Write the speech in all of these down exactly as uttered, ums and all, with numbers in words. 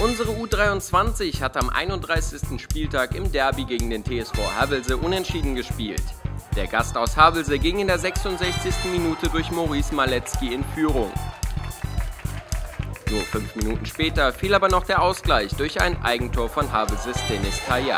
Unsere U dreiundzwanzig hat am einunddreißigsten Spieltag im Derby gegen den T S V Havelse unentschieden gespielt. Der Gast aus Havelse ging in der sechsundsechzigsten Minute durch Maurice Maletzki in Führung. Nur fünf Minuten später fiel aber noch der Ausgleich durch ein Eigentor von Havelses Denis Tayyar.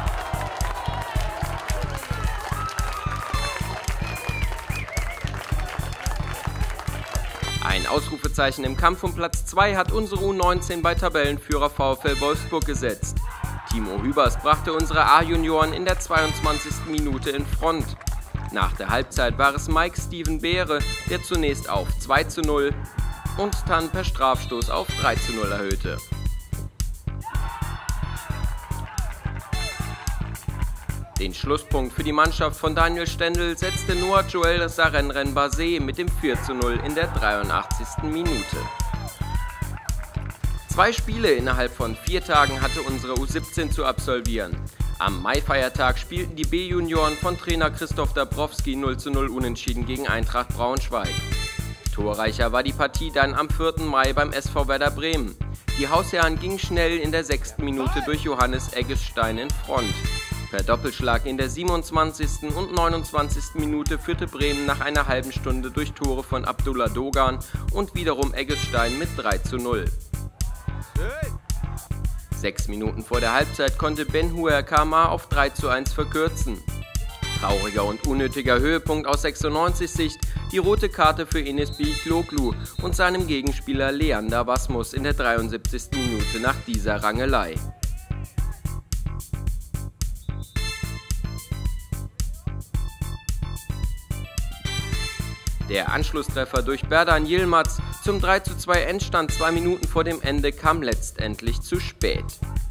Ein Ausrufezeichen im Kampf um Platz zwei hat unsere U neunzehn bei Tabellenführer VfL Wolfsburg gesetzt. Timo Hübers brachte unsere A-Junioren in der zweiundzwanzigsten Minute in Front. Nach der Halbzeit war es Mike Steven Beere, der zunächst auf zwei zu null und dann per Strafstoß auf drei zu null erhöhte. Den Schlusspunkt für die Mannschaft von Daniel Stendel setzte Noah Joel Sarenren Basé mit dem vier zu null in der dreiundachtzigsten Minute. Zwei Spiele innerhalb von vier Tagen hatte unsere U siebzehn zu absolvieren. Am Maifeiertag spielten die B-Junioren von Trainer Christoph Dabrowski null zu null unentschieden gegen Eintracht Braunschweig. Torreicher war die Partie dann am vierten Mai beim S V Werder Bremen. Die Hausherren gingen schnell in der sechsten Minute durch Johannes Eggestein in Front. Per Doppelschlag in der siebenundzwanzigsten und neunundzwanzigsten Minute führte Bremen nach einer halben Stunde durch Tore von Abdullah Dogan und wiederum Eggestein mit drei zu null. Sechs Minuten vor der Halbzeit konnte Benhuer Kamar auf drei zu eins verkürzen. Trauriger und unnötiger Höhepunkt aus sechsundneunzig Sicht, die rote Karte für Enes Beykloglu und seinem Gegenspieler Leander Wasmus in der dreiundsiebzigsten Minute nach dieser Rangelei. Der Anschlusstreffer durch Berdan Yilmaz zum drei zu zwei Endstand zwei Minuten vor dem Ende kam letztendlich zu spät.